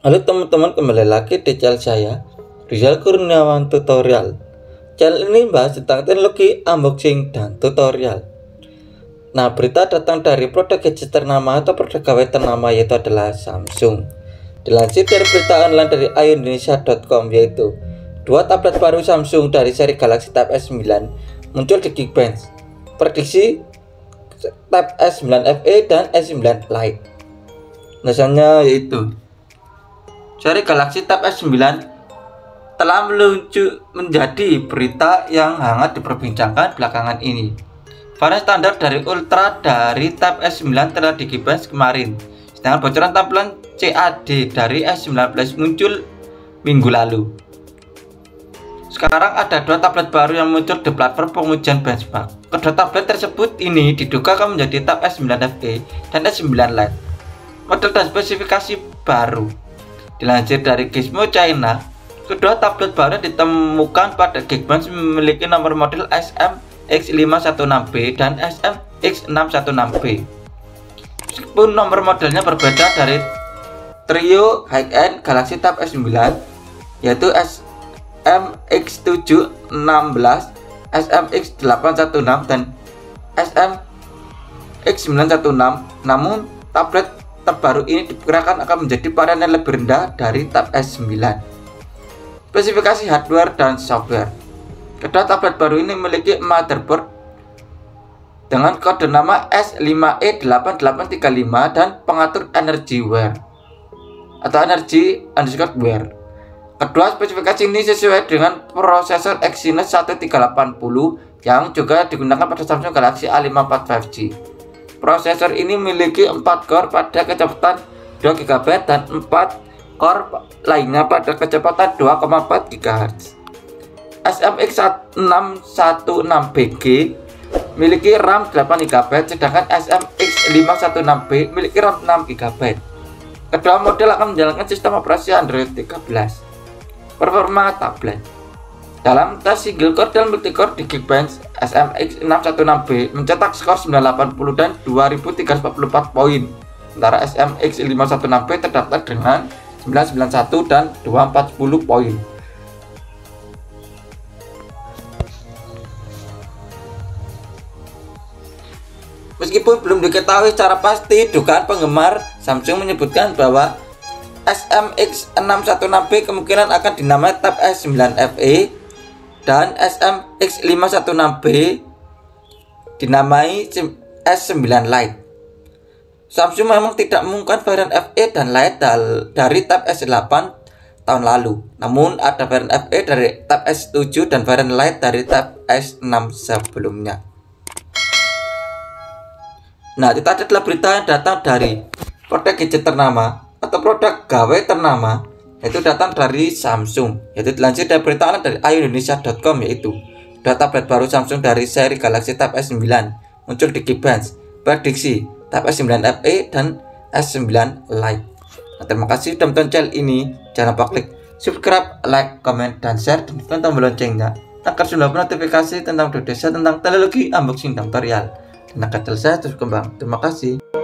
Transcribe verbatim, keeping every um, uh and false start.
Halo teman-teman, kembali lagi di channel saya, Rizal Kurniawan Tutorial. Channel ini membahas tentang teknologi, unboxing, dan tutorial. Nah, berita datang dari produk gadget ternama atau produk gawai ternama, yaitu adalah Samsung. Dilansir dari berita online dari ayo indonesia titik com, yaitu dua tablet baru Samsung dari seri Galaxy Tab S sembilan muncul di Geekbench. Prediksi Tab S sembilan F E dan S sembilan Lite. Dasarnya yaitu seri Galaxy Tab S sembilan telah meluncur menjadi berita yang hangat diperbincangkan belakangan ini. Varian standar dari Ultra dari Tab S sembilan telah di Geekbench kemarin, sedangkan bocoran tampilan C A D dari S sembilan Plus muncul minggu lalu. Sekarang ada dua tablet baru yang muncul di platform pengujian benchmark. Kedua tablet tersebut ini diduga akan menjadi Tab S sembilan F E dan S sembilan Lite. Model dan spesifikasi baru. Dilansir dari Gizmo China, kedua tablet baru ditemukan pada Geekbench memiliki nomor model S M X lima satu enam B dan S M X enam satu enam B. Meskipun nomor modelnya berbeda dari trio high-end Galaxy Tab S sembilan, yaitu S M X tujuh enam belas, S M X delapan satu enam, dan S M X sembilan satu enam, namun tablet terbaru ini diperkirakan akan menjadi varian yang lebih rendah dari Tab S sembilan. Spesifikasi hardware dan software. Kedua tablet baru ini memiliki motherboard dengan kode nama S lima E delapan delapan tiga lima dan pengatur energy wear atau energy underscore wear. Kedua spesifikasi ini sesuai dengan prosesor Exynos seribu tiga ratus delapan puluh yang juga digunakan pada Samsung Galaxy A lima empat lima G. Prosesor ini memiliki empat core pada kecepatan dua giga byte dan empat core lainnya pada kecepatan dua koma empat gigahertz. S M X enam satu enam B G memiliki RAM delapan giga byte, sedangkan S M X lima satu enam B memiliki RAM enam giga byte. Kedua model akan menjalankan sistem operasi Android tiga belas. Performa tablet. Dalam tes single core dan multicore di Geekbench, S M X enam satu enam B mencetak skor sembilan ratus delapan puluh dan dua ribu tiga ratus empat puluh empat poin, sementara S M X lima satu enam B terdaftar dengan sembilan ratus sembilan puluh satu dan dua ribu empat ratus sepuluh poin. Meskipun belum diketahui secara pasti, dugaan penggemar Samsung menyebutkan bahwa S M X enam satu enam B kemungkinan akan dinamai Tab S sembilan F E dan S M X lima satu enam B dinamai S sembilan Lite. Samsung memang tidak mengumumkan varian F E dan Lite dari Tab S delapan tahun lalu, namun ada varian F E dari Tab S tujuh dan varian Lite dari Tab S enam sebelumnya. Nah, itu adalah berita yang datang dari produk gadget ternama atau produk gawai ternama, yaitu datang dari Samsung, yaitu dilansir dari berita online dari ayo indonesia titik com, yaitu dua tablet baru Samsung dari seri Galaxy Tab S sembilan muncul di Geekbench. Prediksi Tab S sembilan F E dan S sembilan Lite. Nah, terima kasih sudah menonton channel ini. Jangan lupa klik subscribe, like, comment, dan share, dan tekan tombol loncengnya agar sudah notifikasi tentang video saya tentang teknologi, unboxing, dan tutorial dan agar channel saya terus berkembang. Terima kasih.